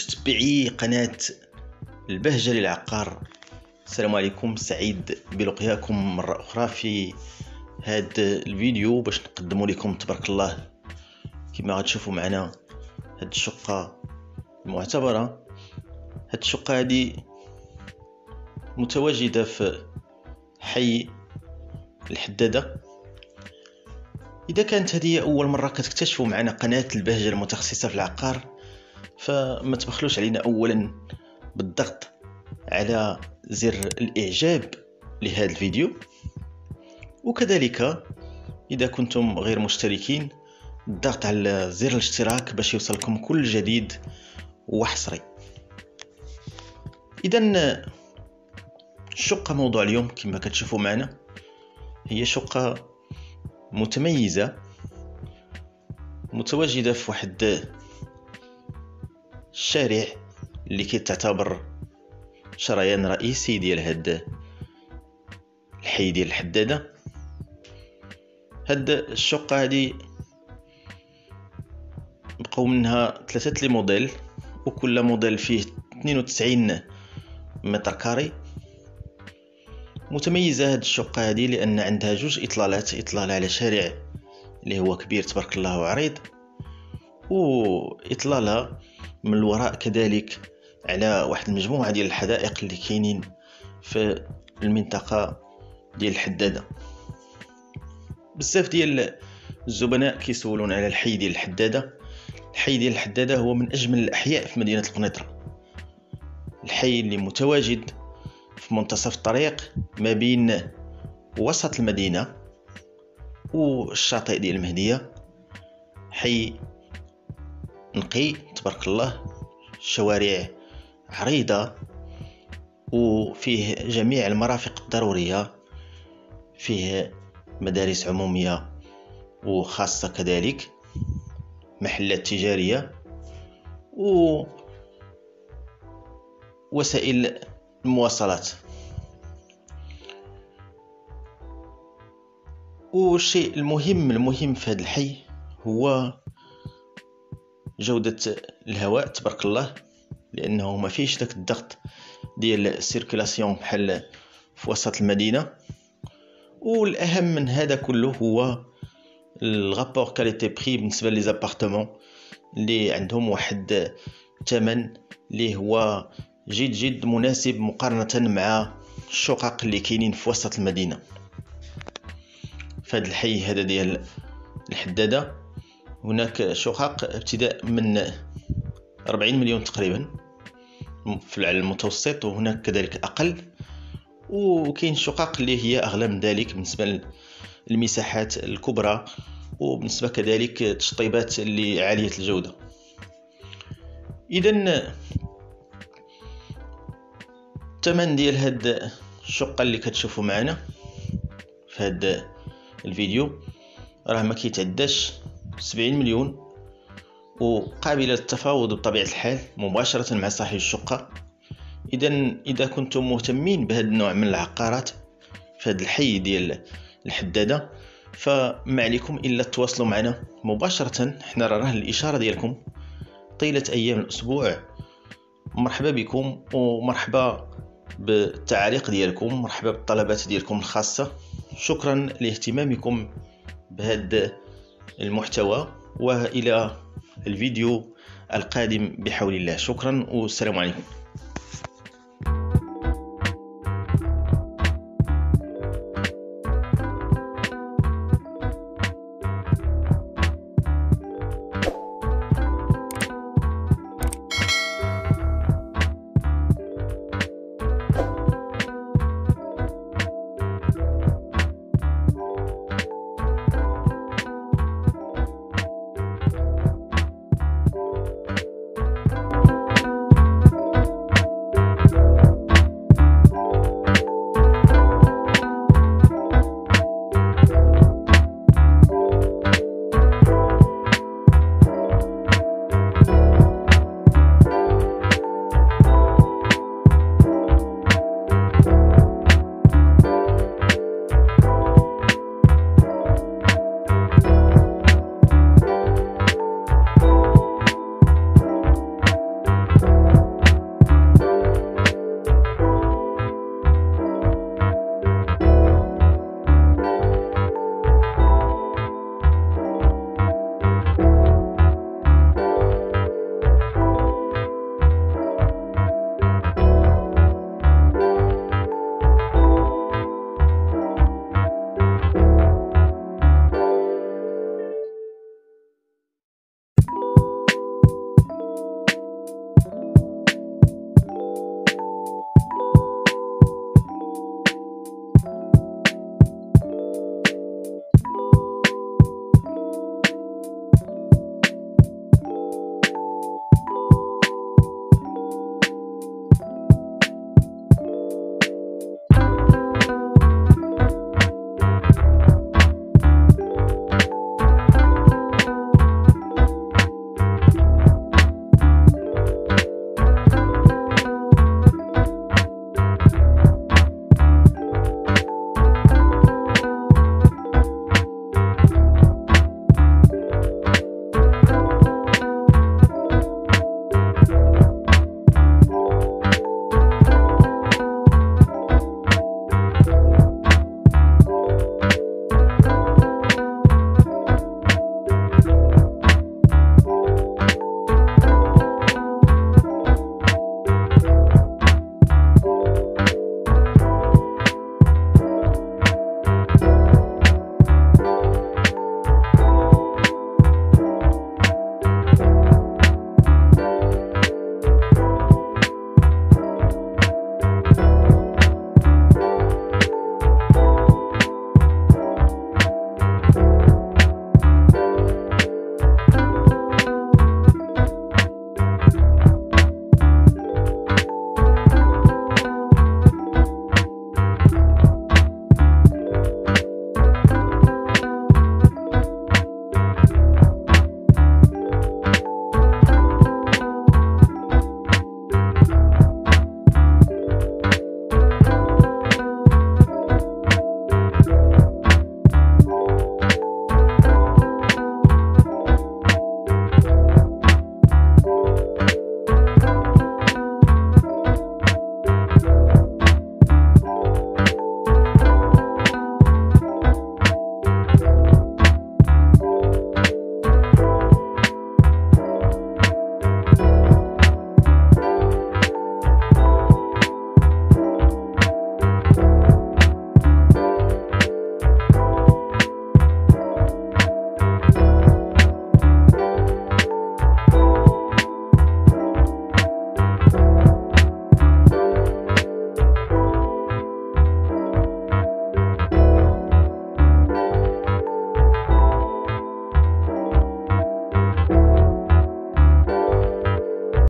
متتبعي قناة البهجة للعقار، السلام عليكم. سعيد بلقياكم مرة أخرى في هذا الفيديو باش نقدم لكم تبارك الله كما غتشوفوا معنا هاد الشقة المعتبرة. هاد الشقة هذه متواجدة في حي الحدادة. إذا كانت هذه أول مرة كتكتشفوا معنا قناة البهجة المتخصصة في العقار، فما تبخلوش علينا أولا بالضغط على زر الإعجاب لهذا الفيديو، وكذلك إذا كنتم غير مشتركين الضغط على زر الاشتراك باش يوصلكم كل جديد وحصري. إذن الشقة موضوع اليوم كما كتشوفوا معنا هي شقة متميزة متواجدة في واحد الشارع اللي كيتعتبر شريان رئيسي ديال هاد الحي ديال الحدادة. هاد الشقة هادي بقاو منها ثلاثة لي موديل، وكل موديل فيه 92 متر كاري. متميزة هاد الشقة هادي لأن عندها جوج إطلالات، إطلالة على شارع اللي هو كبير تبارك الله وعريض، وإطلالة من الوراء كذلك على واحد المجموعة ديال الحدائق اللي كاينين في المنطقة ديال الحدادة. بزاف ديال الزبناء كيسولون على الحي ديال الحدادة. الحي ديال الحدادة هو من أجمل الأحياء في مدينة القنيطرة، الحي اللي متواجد في منتصف الطريق ما بين وسط المدينة والشاطئ ديال المهدية. حي نقي تبارك الله، شوارع عريضة وفيه جميع المرافق الضرورية، فيه مدارس عمومية وخاصة كذلك، محلات تجارية ووسائل المواصلات. والشيء المهم في هذا الحي هو جودة الهواء تبارك الله، لأنه ما فيش داك الضغط ديال السيركولاسيون بحال في وسط المدينة. والأهم من هذا كله هو الغابور كاليتي بري بالنسبة لي زابارتمون اللي عندهم واحد الثمن اللي هو جد مناسب مقارنة مع الشقق اللي كاينين في وسط المدينة. في هذا الحي هذا ديال الحدادة هناك شقق ابتداء من 40 مليون تقريبا في المتوسط، وهناك كذلك أقل، وكاين شقق اللي هي أغلى من ذلك بالنسبة للمساحات الكبرى، وبالنسبة كذلك تشطيبات اللي عالية الجودة. إذن الثمن ديال هاد الشقة اللي كتشوفوا معنا في هاد الفيديو راه ما كيتعداش 70 مليون، وقابلة للتفاوض بطبيعة الحال مباشرة مع صاحب الشقة. إذا كنتم مهتمين بهذا النوع من العقارات في هذا الحي ديال الحدادة، فما عليكم إلا تواصلوا معنا مباشرة. حنا راه الإشارة ديالكم طيلة أيام الأسبوع. مرحبا بكم ومرحبا بالتعاليق ديالكم، مرحبا بالطلبات ديالكم الخاصة. شكرا لاهتمامكم بهذا المحتوى، وإلى الفيديو القادم بحول الله. شكرا والسلام عليكم.